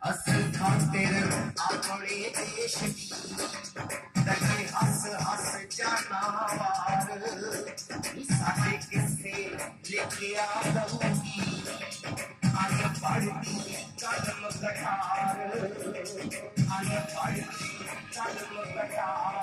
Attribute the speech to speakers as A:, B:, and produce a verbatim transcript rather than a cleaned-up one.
A: असल खातिर अपने देश की लगे हस हस जाना वार सारे किस्से लेके आ रहूंगी आगे बढ़ती कदम कटार आगे बढ़ती कदम कटार